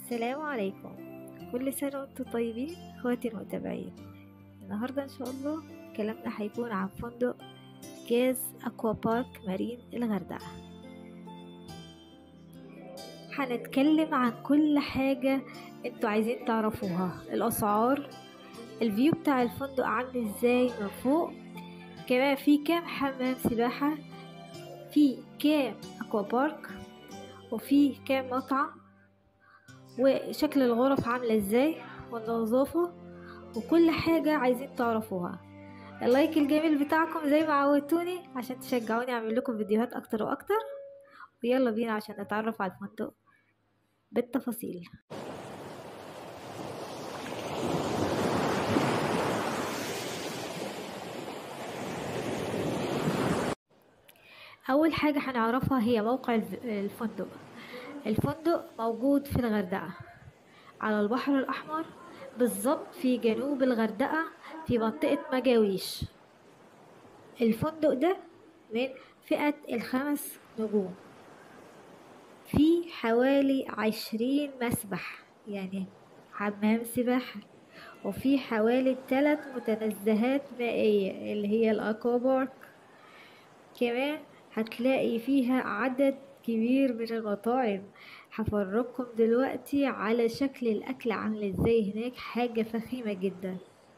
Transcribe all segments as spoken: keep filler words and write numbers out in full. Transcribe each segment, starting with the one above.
السلام عليكم. كل سنة وانتم طيبين اخواتي المتابعين. النهاردة ان شاء الله كلامنا هيكون عن فندق جاز اكوا بارك مارين الغردقة. هنتكلم عن كل حاجة انتوا عايزين تعرفوها، الاسعار، الفيو بتاع الفندق عامل ازاي من فوق، كمان في كام حمام سباحة، في كام اكوا بارك، وفي كام مطعم، وشكل الغرف عاملة ازاي، والنظافة، وكل حاجة عايزين تعرفوها. اللايك الجميل بتاعكم زي ما عودتوني عشان تشجعوني اعمل لكم فيديوهات اكتر واكتر. ويلا بينا عشان نتعرف على الفندق بالتفاصيل. اول حاجة هنعرفها هي موقع الفندق. الفندق موجود في الغردقة على البحر الاحمر، بالظبط في جنوب الغردقة في منطقة مجاويش. الفندق ده من فئة الخمس نجوم، في حوالي عشرين مسبح يعني حمام سباحة، وفي حوالي ثلاث متنزهات مائية اللي هي الاكوا بارك. كمان هتلاقي فيها عدد كبير من المطاعم. هفرجكم دلوقتي على شكل الاكل عامل ازاي هناك، حاجة فخيمة جدا.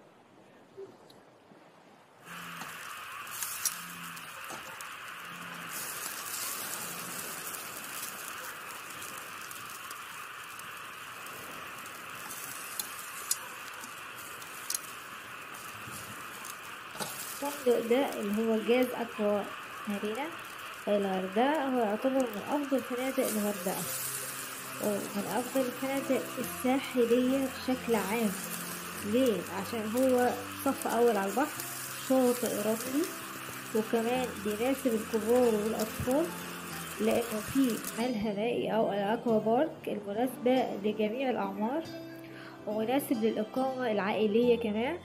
الفندق ده اللي هو جاز اكوا مارينا الغردقة هو يعتبر من افضل فنادق الغردقة ومن افضل الفنادق الساحلية بشكل عام. ليه؟ عشان هو صف اول على البحر، شاطئ رملي، وكمان بيناسب الكبار والاطفال لانه فيه ملهى مائي او الاكوا بارك المناسبة لجميع الاعمار، ومناسب للاقامة العائلية كمان.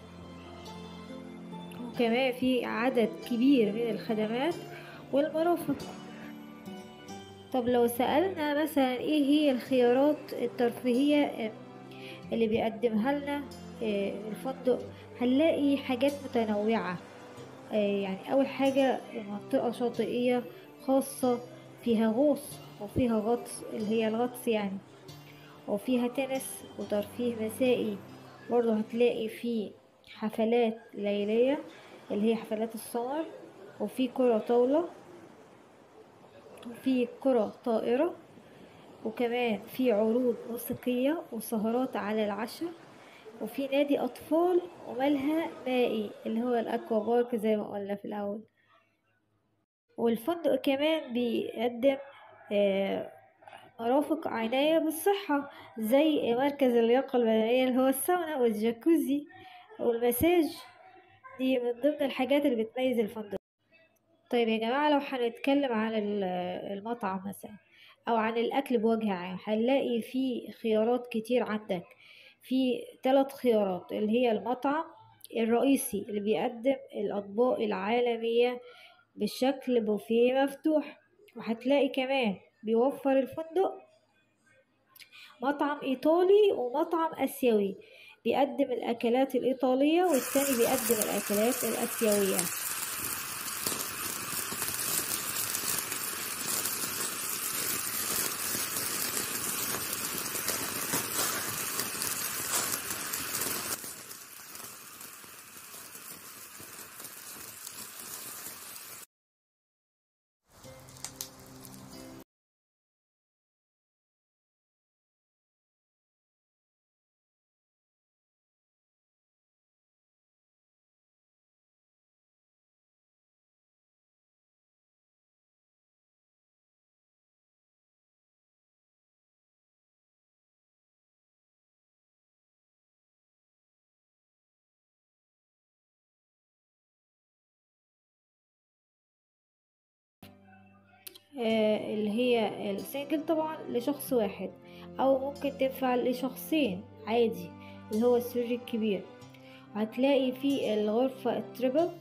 وكمان في عدد كبير من الخدمات والمرافق. طب لو سألنا مثلا ايه هي الخيارات الترفيهية اللي بيقدمها لنا الفندق، هنلاقي حاجات متنوعة. يعني اول حاجة منطقة شاطئية خاصة فيها غوص وفيها غطس اللي هي الغطس يعني، وفيها تنس وترفيه مسائي. برضه هتلاقي فيه حفلات ليلية اللي هي حفلات السمر، وفي كرة طاولة، وفي كرة طائرة، وكمان في عروض موسيقية وسهرات على العشاء، وفي نادي أطفال وملهى مائي اللي هو الأكوا بارك زي ما قلنا في الأول. والفندق كمان بيقدم مرافق عناية بالصحة زي مركز اللياقة البدنية اللي هو الساونا والجاكوزي والمساج، دي من ضمن الحاجات اللي بتميز الفندق. طيب يا جماعة، لو هنتكلم عن المطعم مثلا او عن الاكل بوجه عام، هنلاقي في خيارات كتير عندك. في ثلاث خيارات اللي هي المطعم الرئيسي اللي بيقدم الاطباق العالمية بشكل بوفيه مفتوح، وهتلاقي كمان بيوفر الفندق مطعم ايطالي ومطعم اسيوي، بيقدم الاكلات الايطالية والتاني بيقدم الاكلات الاسيوية. آه اللي هي السنجل طبعا لشخص واحد، او ممكن تنفع لشخصين عادي اللي هو السرير الكبير. هتلاقي في الغرفة التريبل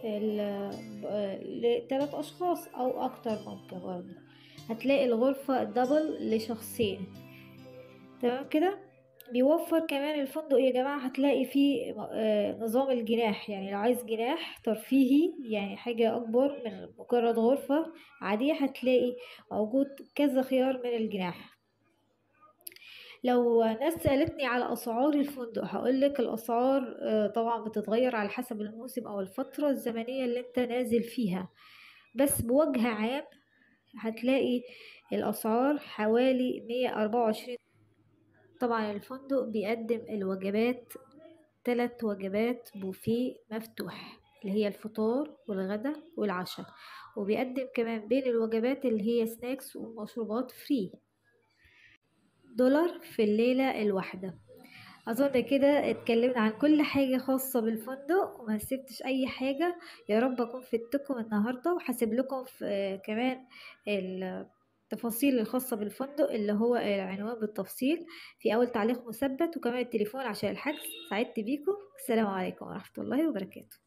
لثلاث اشخاص او اكتر ممكن برضه. هتلاقي الغرفة الدبل لشخصين. تمام كده. بيوفر كمان الفندق يا جماعة، هتلاقي فيه آه، نظام الجناح، يعني لو عايز جناح ترفيهي يعني حاجة أكبر من مجرد غرفة عادية، هتلاقي موجود كذا خيار من الجناح. لو ناس سألتني على أسعار الفندق هقولك الأسعار آه، طبعا بتتغير على حسب الموسم أو الفترة الزمنية اللي انت نازل فيها، بس بوجه عام هتلاقي الأسعار حوالي مية أربعة وعشرين. طبعا الفندق بيقدم الوجبات، ثلاث وجبات بوفيه مفتوح اللي هي الفطار والغدا والعشاء، وبيقدم كمان بين الوجبات اللي هي سناكس ومشروبات فري. دولار في الليلة الواحدة. أظن كده اتكلمنا عن كل حاجة خاصة بالفندق وما سبتش أي حاجة. يا رب أكون فدتكم النهاردة، وحاسب لكم في آه، كمان التفاصيل الخاصة بالفندق اللي هو العنوان بالتفصيل في أول تعليق مثبت، وكمان التليفون عشان الحجز. سعدت بيكم. السلام عليكم ورحمة الله وبركاته.